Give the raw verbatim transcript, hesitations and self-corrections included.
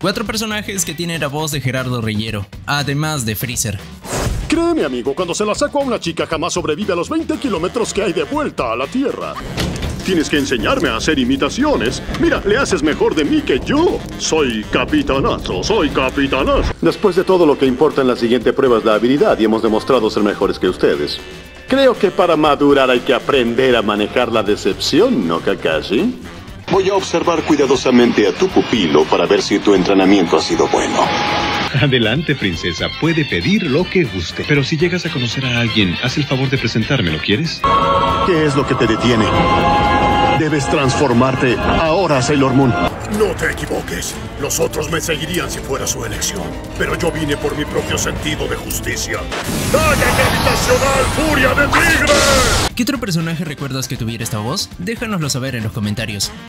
Cuatro personajes que tienen la voz de Gerardo Reyero, además de Freezer. Créeme, amigo, cuando se la saco a una chica jamás sobrevive a los veinte kilómetros que hay de vuelta a la Tierra. Tienes que enseñarme a hacer imitaciones. Mira, le haces mejor de mí que yo. Soy capitanazo, soy capitanazo. Después de todo, lo que importa en la siguiente prueba es la habilidad y hemos demostrado ser mejores que ustedes. Creo que para madurar hay que aprender a manejar la decepción, ¿no, Kakashi? Voy a observar cuidadosamente a tu pupilo para ver si tu entrenamiento ha sido bueno. Adelante, princesa. Puede pedir lo que guste. Pero si llegas a conocer a alguien, haz el favor de presentármelo, ¿quieres? ¿Qué es lo que te detiene? Debes transformarte ahora, Sailor Moon. No te equivoques. Los otros me seguirían si fuera su elección. Pero yo vine por mi propio sentido de justicia. ¡Daga gravitacional, furia de tigre! ¿Qué otro personaje recuerdas que tuviera esta voz? Déjanoslo saber en los comentarios.